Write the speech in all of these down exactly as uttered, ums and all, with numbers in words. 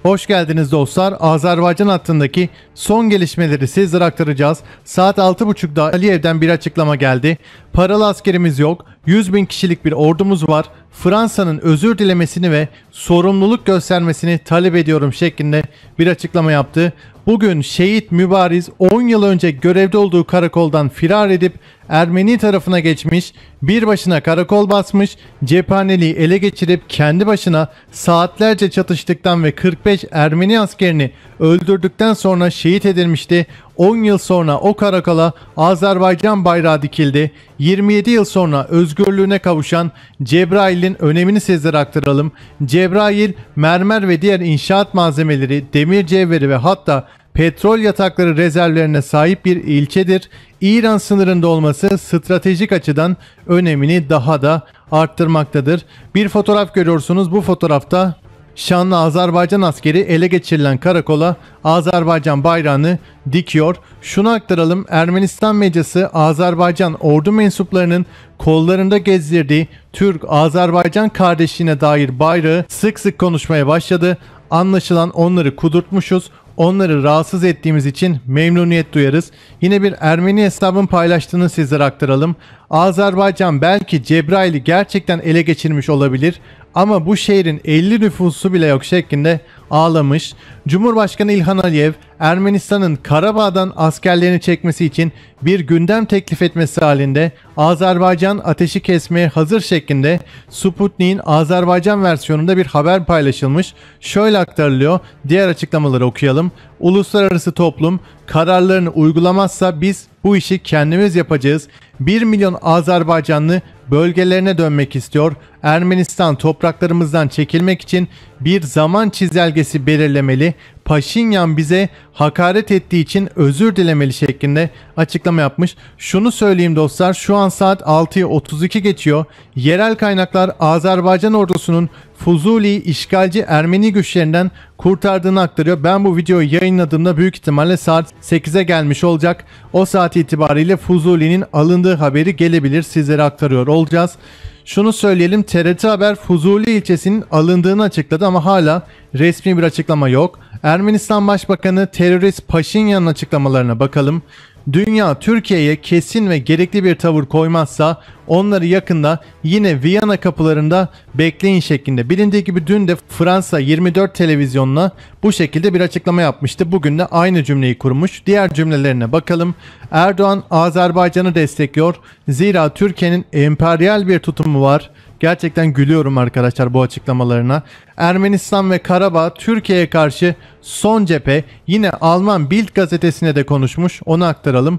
Hoş geldiniz dostlar. Azerbaycan hattındaki son gelişmeleri sizlere aktaracağız. Saat altı buçukta Aliyev'den bir açıklama geldi. Paralı askerimiz yok. yüz bin kişilik bir ordumuz var. Fransa'nın özür dilemesini ve sorumluluk göstermesini talep ediyorum şeklinde bir açıklama yaptı. Bugün şehit mübariz on yıl önce görevde olduğu karakoldan firar edip Ermeni tarafına geçmiş, bir başına karakol basmış, cephaneliği ele geçirip kendi başına saatlerce çatıştıktan ve kırk beş Ermeni askerini öldürdükten sonra şehit edilmişti. on yıl sonra o karakola Azerbaycan bayrağı dikildi. yirmi yedi yıl sonra özgürlüğüne kavuşan Cebrail'in önemini sizlere aktaralım. Cebrail, mermer ve diğer inşaat malzemeleri, demir cevheri ve hatta petrol yatakları rezervlerine sahip bir ilçedir. İran sınırında olması stratejik açıdan önemini daha da arttırmaktadır. Bir fotoğraf görüyorsunuz. Bu fotoğrafta şanlı Azerbaycan askeri ele geçirilen karakola Azerbaycan bayrağını dikiyor. Şunu aktaralım. Ermenistan medyası Azerbaycan ordu mensuplarının kollarında gezdirdiği Türk-Azerbaycan kardeşliğine dair bayrağı sık sık konuşmaya başladı. Anlaşılan onları kudurtmuşuz. Onları rahatsız ettiğimiz için memnuniyet duyarız. Yine bir Ermeni hesabın paylaştığını sizlere aktaralım. Azerbaycan belki Cebrail'i gerçekten ele geçirmiş olabilir ama bu şehrin elli nüfusu bile yok şeklinde ağlamış. Cumhurbaşkanı İlhan Aliyev, Ermenistan'ın Karabağ'dan askerlerini çekmesi için bir gündem teklif etmesi halinde Azerbaycan ateşi kesmeye hazır şeklinde Sputnik'in Azerbaycan versiyonunda bir haber paylaşılmış. Şöyle aktarılıyor. Diğer açıklamaları okuyalım. Uluslararası toplum kararlarını uygulamazsa biz bu işi kendimiz yapacağız. bir milyon Azerbaycanlı bölgelerine dönmek istiyor. Ermenistan topraklarımızdan çekilmek için bir zaman çizelgesi belirlemeli. Paşinyan bize hakaret ettiği için özür dilemeli şeklinde açıklama yapmış. Şunu söyleyeyim dostlar, şu an saat altıyı otuz iki geçiyor. Yerel kaynaklar Azerbaycan ordusunun Fuzuli'yi işgalci Ermeni güçlerinden kurtardığını aktarıyor. Ben bu videoyu yayınladığımda büyük ihtimalle saat sekize gelmiş olacak. O saat itibariyle Fuzuli'nin alındığı haberi gelebilir. Sizlere aktarıyor olacağız. Şunu söyleyelim, T R T Haber Fuzuli ilçesinin alındığını açıkladı ama hala resmi bir açıklama yok. Ermenistan Başbakanı terörist Paşinyan'ın açıklamalarına bakalım. Dünya Türkiye'ye kesin ve gerekli bir tavır koymazsa onları yakında yine Viyana kapılarında bekleyin şeklinde. Bilindiği gibi dün de Fransa yirmi dört televizyonuna bu şekilde bir açıklama yapmıştı. Bugün de aynı cümleyi kurmuş. Diğer cümlelerine bakalım. Erdoğan Azerbaycan'ı destekliyor. Zira Türkiye'nin emperyal bir tutumu var. Gerçekten gülüyorum arkadaşlar bu açıklamalarına. Ermenistan ve Karabağ Türkiye'ye karşı son cephe. Yine Alman Bild gazetesine de konuşmuş. Onu aktaralım.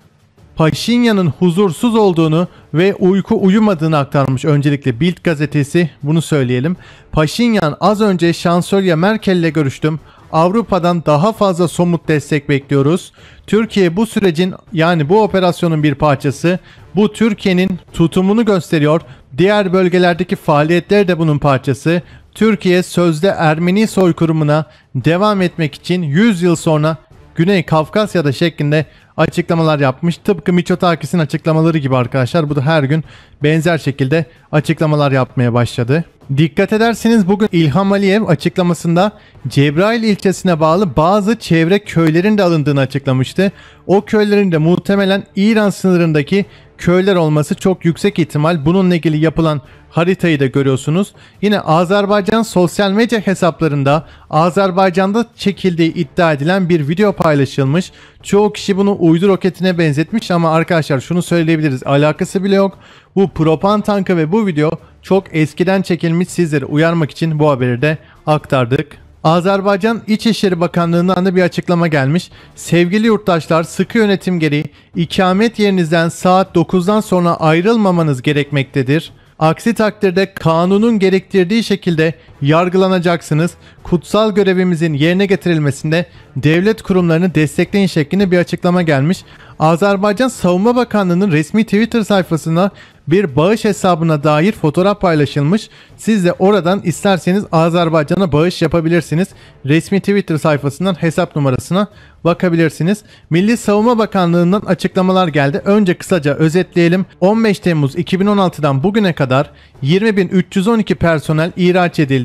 Paşinyan'ın huzursuz olduğunu ve uyku uyumadığını aktarmış öncelikle Bild gazetesi, bunu söyleyelim. Paşinyan, az önce Şansölye Merkel ile görüştüm. Avrupa'dan daha fazla somut destek bekliyoruz. Türkiye bu sürecin, yani bu operasyonun bir parçası. Bu Türkiye'nin tutumunu gösteriyor. Diğer bölgelerdeki faaliyetler de bunun parçası. Türkiye sözde Ermeni soykırımına devam etmek için yüz yıl sonra Güney Kafkasya'da şeklinde açıklamalar yapmış. Tıpkı Mitsotakis'in açıklamaları gibi arkadaşlar. Bu da her gün benzer şekilde açıklamalar yapmaya başladı. Dikkat ederseniz bugün İlham Aliyev açıklamasında Cebrail ilçesine bağlı bazı çevre köylerin de alındığını açıklamıştı. O köylerin de muhtemelen İran sınırındaki köyler olması çok yüksek ihtimal. Bununla ilgili yapılan haritayı da görüyorsunuz. Yine Azerbaycan sosyal medya hesaplarında Azerbaycan'da çekildiği iddia edilen bir video paylaşılmış. Çoğu kişi bunu uydu roketine benzetmiş ama arkadaşlar şunu söyleyebiliriz, alakası bile yok. Bu propan tankı ve bu video çok eskiden çekilmiş, sizleri uyarmak için bu haberi de aktardık. Azerbaycan İçişleri Bakanlığı'ndan da bir açıklama gelmiş. Sevgili yurttaşlar, sıkı yönetim gereği ikamet yerinizden saat dokuzdan sonra ayrılmamanız gerekmektedir. Aksi takdirde kanunun gerektirdiği şekilde yargılanacaksınız. Kutsal görevimizin yerine getirilmesinde devlet kurumlarını destekleyin şeklinde bir açıklama gelmiş. Azerbaycan Savunma Bakanlığı'nın resmi Twitter sayfasına bir bağış hesabına dair fotoğraf paylaşılmış. Siz de oradan isterseniz Azerbaycan'a bağış yapabilirsiniz. Resmi Twitter sayfasından hesap numarasına bakabilirsiniz. Milli Savunma Bakanlığı'ndan açıklamalar geldi. Önce kısaca özetleyelim. on beş Temmuz iki bin on altıdan bugüne kadar yirmi bin üç yüz on iki personel ihraç edildi.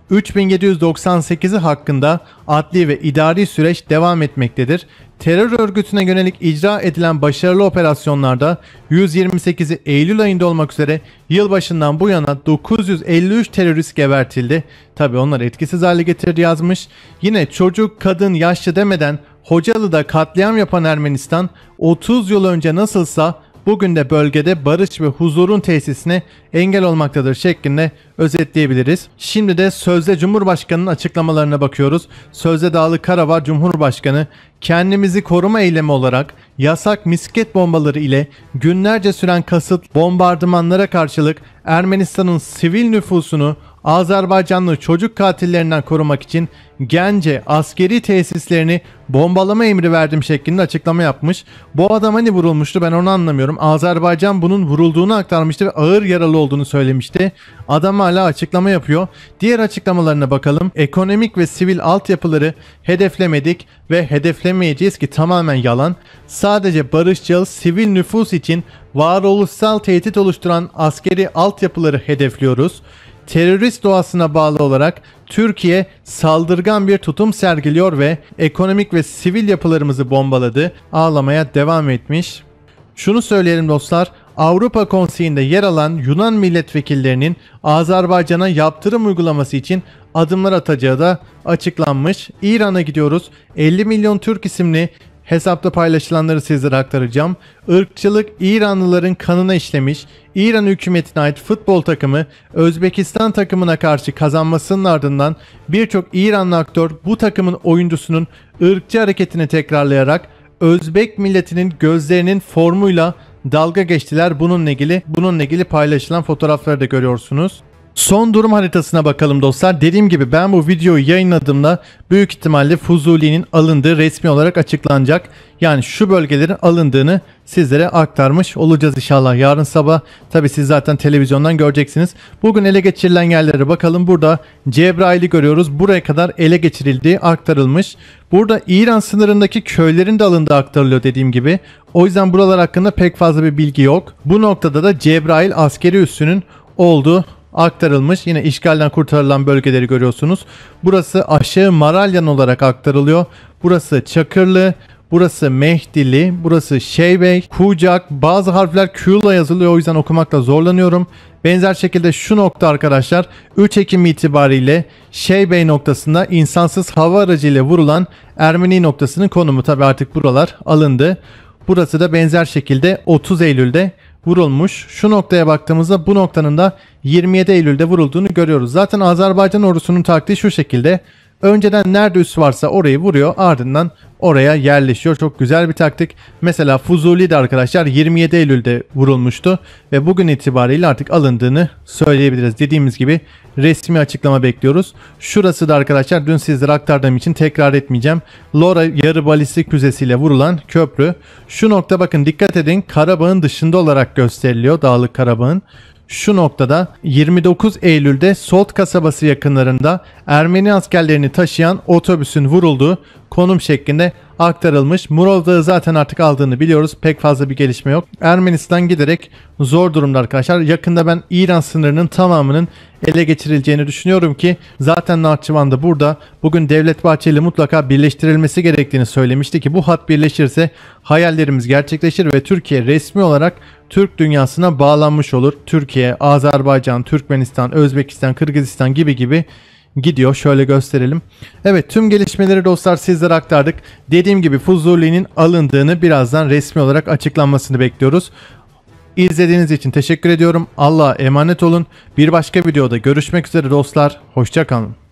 üç bin yedi yüz doksan sekizi hakkında adli ve idari süreç devam etmektedir. Terör örgütüne yönelik icra edilen başarılı operasyonlarda yüz yirmi sekizi Eylül ayında olmak üzere yılbaşından bu yana dokuz yüz elli üç terörist gebertildi. Tabi onlar etkisiz hale getirdi yazmış. Yine çocuk, kadın, yaşlı demeden Hocalı'da katliam yapan Ermenistan otuz yıl önce nasılsa bugün de bölgede barış ve huzurun tesisine engel olmaktadır şeklinde özetleyebiliriz. Şimdi de sözde Cumhurbaşkanı'nın açıklamalarına bakıyoruz. Sözde Dağlık Karabağ Cumhurbaşkanı kendimizi koruma eylemi olarak yasak misket bombaları ile günlerce süren kasıt bombardımanlara karşılık Ermenistan'ın sivil nüfusunu Azerbaycanlı çocuk katillerinden korumak için Gence askeri tesislerini bombalama emri verdim şeklinde açıklama yapmış. Bu adam hani vurulmuştu, ben onu anlamıyorum. Azerbaycan bunun vurulduğunu aktarmıştı ve ağır yaralı olduğunu söylemişti. Adam hala açıklama yapıyor. Diğer açıklamalarına bakalım. Ekonomik ve sivil altyapıları hedeflemedik ve hedeflemeyeceğiz ki tamamen yalan. Sadece barışçıl sivil nüfus için varoluşsal tehdit oluşturan askeri altyapıları hedefliyoruz. Terörist doğasına bağlı olarak Türkiye saldırgan bir tutum sergiliyor ve ekonomik ve sivil yapılarımızı bombaladı, ağlamaya devam etmiş. Şunu söyleyelim dostlar, Avrupa Konseyi'nde yer alan Yunan milletvekillerinin Azerbaycan'a yaptırım uygulaması için adımlar atacağı da açıklanmış. İran'a gidiyoruz. elli milyon Türk isimli hesapta paylaşılanları sizlere aktaracağım. Irkçılık İranlıların kanına işlemiş. İran hükümetine ait futbol takımı Özbekistan takımına karşı kazanmasının ardından birçok İranlı aktör bu takımın oyuncusunun ırkçı hareketini tekrarlayarak Özbek milletinin gözlerinin formuyla dalga geçtiler. Bununla ilgili bununla ilgili paylaşılan fotoğrafları da görüyorsunuz. Son durum haritasına bakalım dostlar. Dediğim gibi ben bu videoyu yayınladığımda büyük ihtimalle Fuzuli'nin alındığı resmi olarak açıklanacak. Yani şu bölgelerin alındığını sizlere aktarmış olacağız inşallah yarın sabah. Tabi siz zaten televizyondan göreceksiniz. Bugün ele geçirilen yerlere bakalım. Burada Cebrail'i görüyoruz. Buraya kadar ele geçirildiği aktarılmış. Burada İran sınırındaki köylerin de alındığı aktarılıyor dediğim gibi. O yüzden buralar hakkında pek fazla bir bilgi yok. Bu noktada da Cebrail askeri üssünün olduğu aktarılmış. Yine işgalden kurtarılan bölgeleri görüyorsunuz. Burası aşağı Maralyan olarak aktarılıyor. Burası Çakırlı, burası Mehdili, burası Şeybey, Kucak. Bazı harfler Q'la yazılıyor, o yüzden okumakta zorlanıyorum. Benzer şekilde şu nokta arkadaşlar üç Ekim itibariyle Şeybey noktasında insansız hava aracıyla vurulan Ermeni noktasının konumu. Tabi artık buralar alındı. Burası da benzer şekilde otuz Eylül'de vurulmuş. Şu noktaya baktığımızda bu noktanın da yirmi yedi Eylül'de vurulduğunu görüyoruz. Zaten Azerbaycan ordusunun taktiği şu şekilde. Önceden nerede üs varsa orayı vuruyor, ardından oraya yerleşiyor. Çok güzel bir taktik. Mesela Fuzuli de arkadaşlar yirmi yedi Eylül'de vurulmuştu ve bugün itibariyle artık alındığını söyleyebiliriz. Dediğimiz gibi resmi açıklama bekliyoruz. Şurası da arkadaşlar dün sizlere aktardığım için tekrar etmeyeceğim. Lora yarı balistik füzesiyle vurulan köprü. Şu nokta bakın dikkat edin, Karabağ'ın dışında olarak gösteriliyor, Dağlık Karabağ'ın. Şu noktada yirmi dokuz Eylül'de Solt kasabası yakınlarında Ermeni askerlerini taşıyan otobüsün vurulduğu konum şeklinde aktarılmış. Murov Dağı zaten artık aldığını biliyoruz. Pek fazla bir gelişme yok. Ermenistan giderek zor durumda arkadaşlar. Yakında ben İran sınırının tamamının ele geçirileceğini düşünüyorum ki zaten Nahçıvan da burada. Bugün Devlet Bahçeli mutlaka birleştirilmesi gerektiğini söylemişti ki bu hat birleşirse hayallerimiz gerçekleşir ve Türkiye resmi olarak Türk dünyasına bağlanmış olur. Türkiye, Azerbaycan, Türkmenistan, Özbekistan, Kırgızistan gibi gibi gidiyor. Şöyle gösterelim. Evet, tüm gelişmeleri dostlar sizlere aktardık. Dediğim gibi Fuzuli'nin alındığını birazdan resmi olarak açıklanmasını bekliyoruz. İzlediğiniz için teşekkür ediyorum. Allah'a emanet olun. Bir başka videoda görüşmek üzere dostlar. Hoşça kalın.